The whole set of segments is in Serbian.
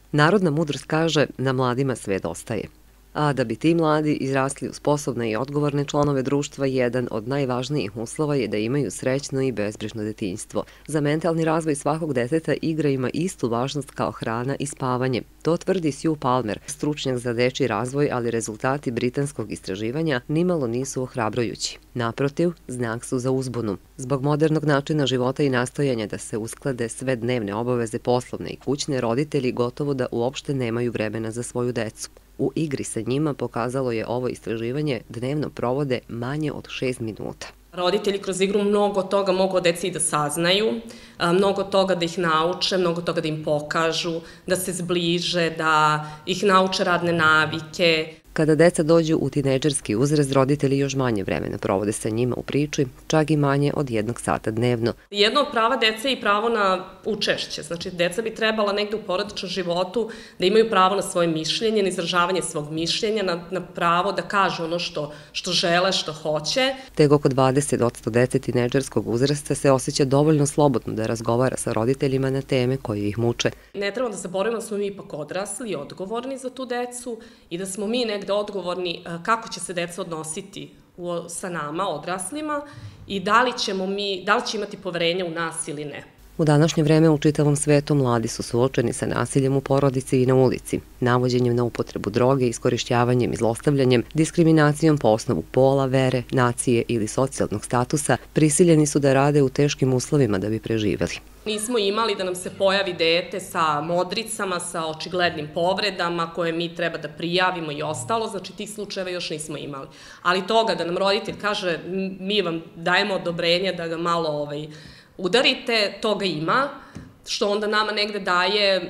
Narodna mudrost kaže na mladima sve dostaje. A da bi ti mladi izrasli u sposobne i odgovorne članove društva, jedan od najvažnijih uslova je da imaju srećno i bezbrižno detinjstvo. Za mentalni razvoj svakog deteta igra ima istu važnost kao hrana i spavanje. To tvrdi Sue Palmer, stručnjak za dečiji razvoj, ali rezultati britanskog istraživanja nimalo nisu ohrabrujući. Naprotiv, znak su za uzbunu. Zbog modernog načina života i nastojanja da se usklade sve dnevne obaveze poslovne i kućne, roditelji gotovo da uopšte nemaju vremena za svoju decu. U igri sa njima, pokazalo je ovo istraživanje, dnevno provode manje od 6 minuta. Roditelji kroz igru mnogo toga mogu od deci da saznaju, mnogo toga da ih nauče, mnogo toga da im pokažu, da se zbliže, da ih nauče radne navike. Kada deca dođu u tinejdžerski uzrast, roditelji još manje vremena provode sa njima u priči, čak i manje od 1 sata dnevno. Jedno od prava dece je i pravo na učešće. Znači, deca bi trebala negde u porodičnom životu da imaju pravo na svoje mišljenje, na izražavanje svog mišljenja, na pravo da kažu ono što žele, što hoće. Tek oko 20% dece tinejdžerskog uzrasta se osjeća dovoljno slobodno da razgovara sa roditeljima na teme koje ih muče. Ne trebamo da zaboravimo da smo mi ipak odrasli i odgovorni za tu decu i da smo mi negde odgovorni kako će se deca odnositi sa nama, odraslima, i da li će imati poverenja u nas ili ne. U današnje vreme u čitavom svetu mladi su suočeni sa nasiljem u porodici i na ulici, navođenjem na upotrebu droge, iskorišćavanjem i zlostavljanjem, diskriminacijom po osnovu pola, vere, nacije ili socijalnog statusa, prisiljeni su da rade u teškim uslovima da bi preživeli. Nismo imali da nam se pojavi dete sa modricama, sa očiglednim povredama koje mi treba da prijavimo i ostalo, znači tih slučajeva još nismo imali. Ali toga da nam roditelj kaže mi vam dajemo odobrenje da ga malo udarite, toga ima, što onda nama negde daje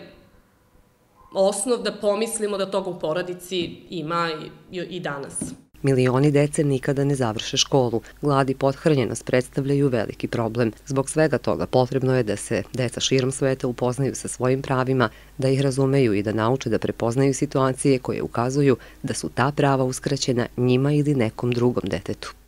osnov da pomislimo da toga u porodici ima i danas. Milioni dece nikada ne završe školu. Glad i pothranjenost predstavljaju veliki problem. Zbog svega toga potrebno je da se deca širom sveta upoznaju sa svojim pravima, da ih razumeju i da nauče da prepoznaju situacije koje ukazuju da su ta prava uskraćena njima ili nekom drugom detetu.